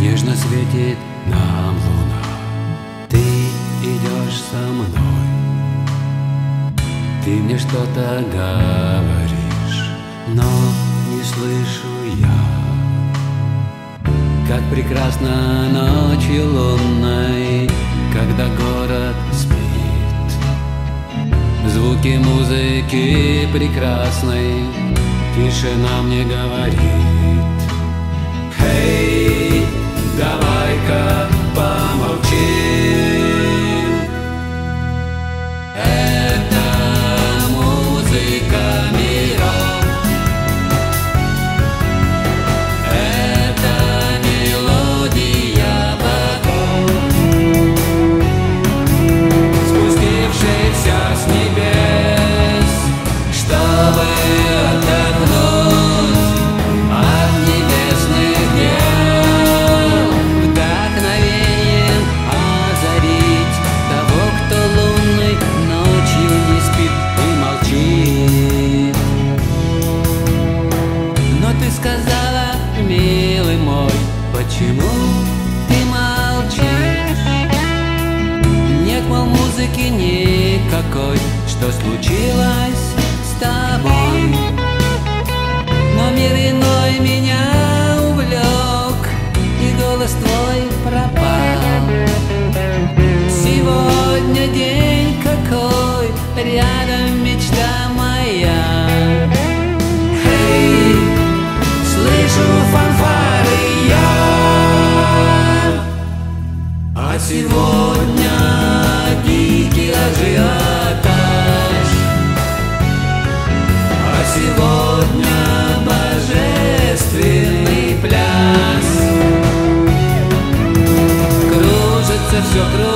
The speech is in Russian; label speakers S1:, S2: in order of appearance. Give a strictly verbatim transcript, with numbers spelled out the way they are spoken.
S1: Нежно светит нам луна, ты идешь со мной, ты мне что-то говоришь, но не слышу я. Как прекрасно ночью лунной, когда город спит, звуки музыки прекрасной тишина мне говорит. Эй, давай-ка помолчим. Это музыка миров, это мелодия богов, спустившихся с небес, чтобы отдохнуть от небесных дел, вдохновением озарить того, кто лунной ночью не спит и молчит. Но ты сказала, милый мой, почему ты молчишь? Нет, мол, музыки никакой, что случилось с тобой? Но мир иной меня увлек, и голос твой пропал. Сегодня день какой, рядом мечта моя. Эй, слышу фанфары я, а сегодня дикий ажиотаж, а сегодня божественный пляс. Кружится все, кружится.